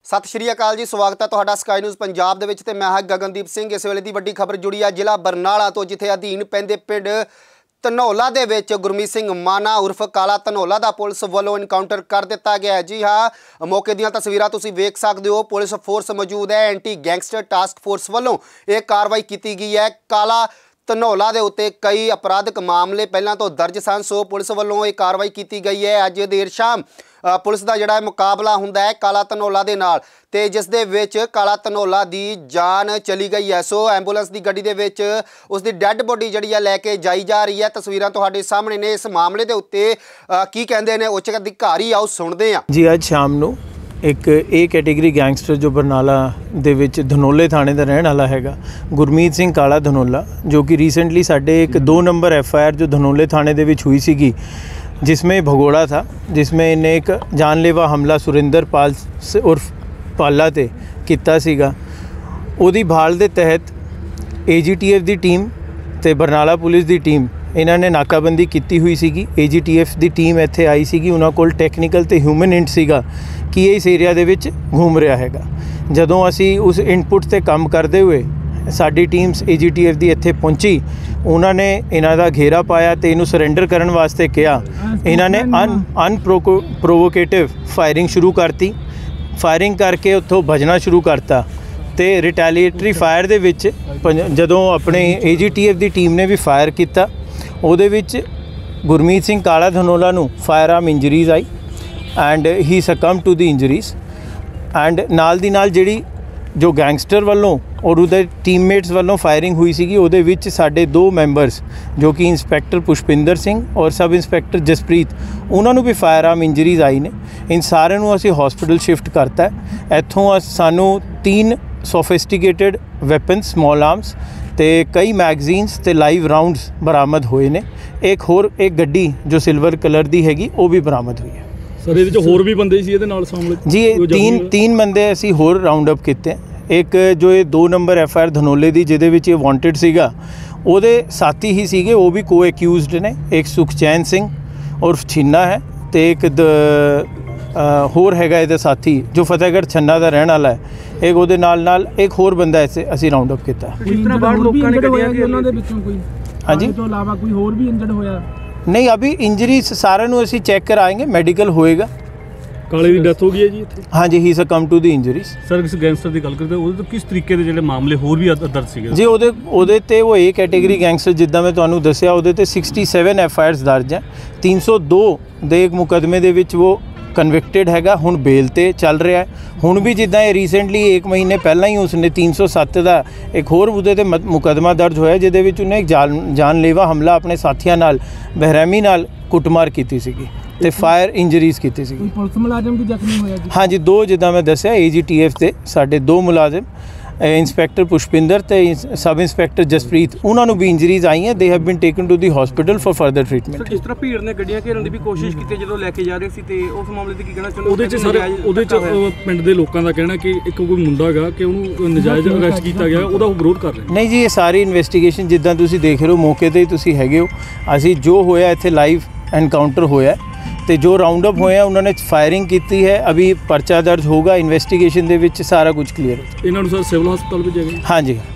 सत श्री अकाल जी, स्वागत है तुहाडा स्काई न्यूज़ पंजाब दे विच ते मैं हां गगनदीप सिंह। इस वेले दी वड्डी खबर जुड़ी है जिला बरनाला तो, जिथे अधीन पैंदे पिंड धनौला दे विच गुरमीत सिंह माना उर्फ काला धनौला दा पुलिस वालों इनकाउंटर कर दिता गया है। जी हाँ, मौके दीयां तस्वीरां तुसीं वेख सकदे हो। पुलिस फोर्स मौजूद है। एंटी गैंगस्टर टास्क फोर्स वालों यह कार्रवाई की गई है। काला धनौला दे उत्ते कई अपराधिक मामले पहलां तो दर्ज सन, सो पुलिस वालों यह कार्रवाई की गई है। अज देर शाम पुलिस का जिहड़ा मुकाबला हुंदा है काला धनौला दे नाल, ते जिस दे विच काला धनौला दी जान चली गई है। सो एंबूलेंस की गड्डी दे विच उसकी डैड बॉडी जिहड़ी है लैके जाई जा रही है। तस्वीरां तुहाडे सामने ने। इस मामले दे उत्ते की कहंदे ने उच्च अधिकारी, आओ सुणदे हां जी। अज शाम नूं एक ए कैटेगरी गैंगस्टर जो बरनाला दे विच धनौले थाणे दा रहण वाला हैगा गुरमीत सिंह काला धनौला, जो कि रीसेंटली साडे एक 2 नंबर FIR जो धनौले थाणे दे विच हुई सीगी, जिसमें भगोड़ा था, जिसमें इन्हें एक जानलेवा हमला सुरिंदर पाल उर्फ पाला ते किया सीगा। उहदी भाल दे तहत AGTF दी टीम ते बरनाला पुलिस दी टीम इन्हां ने नाकाबंदी की हुई सीगी। AGTF दी टीम इत्थे आई सीगी, उन्हां कोल टैक्नीकल ते ह्यूमन इंट सीगा कि ये इस एरिया दे विच घूम रहा हैगा। जदों असी उस इनपुट ते काम करते हुए साडी टीम्स AGTF दी इत्थे पहुंची, उन्होंने इन्हां दा घेरा पाया तो इनू सरेंडर करने वास्ते कहा। इन्हां ने अनप्रोवोकेटिव फायरिंग शुरू करती। फायरिंग करके उत्थों भजना शुरू करता तो रिटैलीएटरी फायर दे विच जदों अपने AGTF दी टीम ने भी फायर किया, उहदे विच गुरमीत सिंह काला धनौला नू फायर आर्म इंजरीज आई and he succumb to the injuries. And नाल दी नाल जिहड़ी जो गैंगस्टर वालों और उहदे टीममेट्स वालों फायरिंग हुई सी, उहदे विच साडे 2 मैंबरस जो कि इंस्पैक्टर पुष्पिंदर सिंह और सब इंस्पैक्टर जसप्रीत, उन्होंने भी फायर आर्म इंजरीज आई ने। इन सारे नूं असीं हॉस्पिटल शिफ्ट करता है। इत्थों सानू 3 सोफिस्टिकेटेड वैपन्स स्मॉल आर्म्स ते कई मैगजीन्स ते लाइव राउंड्स बरामद होए ने। एक गड्डी जो सिल्वर कलर दी हैगी वो भी बरामद हुई है। सर ये होर भी बंदे सी इहदे नाल शामिल जी? तीन बंदे असीं होर राउंड अप कीते। एक जो ये 2 नंबर FIR धनौले दी जिहदे विच ये वांटेड सीगा, उहदे साथी ही सीगे, वो भी को एक्यूज्ड ने। एक सुखचैन सिंह उर्फ छिन्ना है, तो एक होर हैगा इहदा साथी जो फतेहगढ़ छन्ना दा रहण वाला है। एक उहदे नाल एक होर बंदा ऐसे असीं राउंड अप कीता। हाँ जी, तो इलावा कोई होर भी इंजर्ड होया नहीं? अभी इंजरी सारे नूं असीं चैक कराएंगे, मेडिकल होएगा। काले की डेथ हो गई है जी इत्थे? हाँ जी, he succumb to the injuries. Sir किस गैंगस्टर की गल करते उहदे तो किस तरीके दे जिहड़े मामले होर भी दर्ज सीगे जी? उहदे ते वो ए कैटेगरी गैंगस्टर जिद्दां मैं तुहानूं दस्सिया, उहदे ते 67 FIRs दर्ज हैं। 302 दे एक मुकदमे दे विच वो कन्विक्टेड हैगा, हुण बेल ते चल रहा है। हुण भी जिद्दां ये रीसेंटली 1 महीने पहलां ही उसने 307 का एक होर उहदे ते मुकदमा दर्ज होया, जिहदे विच उन्हें एक जानलेवा हमला अपने साथियों नाल बेरहमी नाल कुटमार कीती सीगी ते फायर इंजरीज कीती सीगी। पुलिस मुलाजम भी जख्मी होया जी? हाँ जी, 2 जिद्दां मैं दस्सिया AGTF ते साडे 2 मुलाजिम इंस्पैक्टर पुष्पिंदर ते सब इंस्पैक्टर जसप्रीत, उन्होंने भी इंजरीज आई हैं। They have been taken to the hospital for further treatment. जिस तरह भीड़ ने गड्डियां घेरन दी भी कोशिश की जो लैके जा रहे सी, ते उस मामले ते की कहना चाਹੁੰਦੇ? ਉਹਦੇ ਚ ਪਿੰਡ ਦੇ ਲੋਕਾਂ ਦਾ ਕਹਿਣਾ ਕਿ ਇੱਕ ਕੋਈ ਮੁੰਡਾ ਹੈਗਾ ਕਿ ਉਹਨੂੰ ਨਜਾਇਜ਼ ਅਰੈਸਟ ਕੀਤਾ ਗਿਆ, ਉਹਦਾ ਵਿਰੋਧ ਕਰ ਰਹੇ। ਨਹੀਂ ਜੀ, ਇਹ ਸਾਰੀ ਇਨਵੈਸਟੀਗੇਸ਼ਨ ਜਿੱਦਾਂ ਤੁਸੀਂ ਦੇਖ ਰਹੇ ਹੋ ਮੌਕੇ ਤੇ ਹੀ ਤੁਸੀਂ ਹੈਗੇ ਹੋ। ਅਸੀਂ ਜੋ ਹੋਇਆ ਇੱਥੇ ਲਾਈਵ ਐਨਕਾਊਂਟਰ ਹੋਇਆ ਤੇ ਜੋ ਰਾਉਂਡ ਅਪ ਹੋਇਆ, ਉਹਨਾਂ ਨੇ फायरिंग की है। अभी पर्चा दर्ज होगा, इन्वेस्टिगेशन दे विच सारा कुछ क्लीयर हो। इन्होंने सर सिविल हस्पताल भेजा? हाँ जी।